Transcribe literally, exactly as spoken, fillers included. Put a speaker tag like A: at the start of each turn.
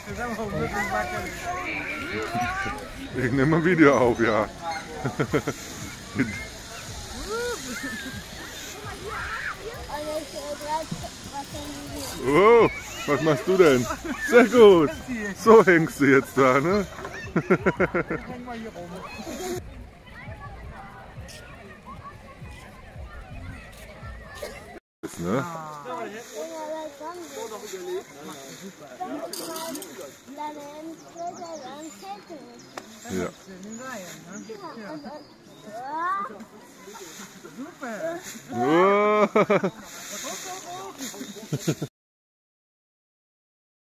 A: Ich nehme ein Video auf, ja. Oh, was machst du denn? Sehr gut. So hängst du jetzt da, ne? Ist, ne? Ja.
B: Super.
A: Oh.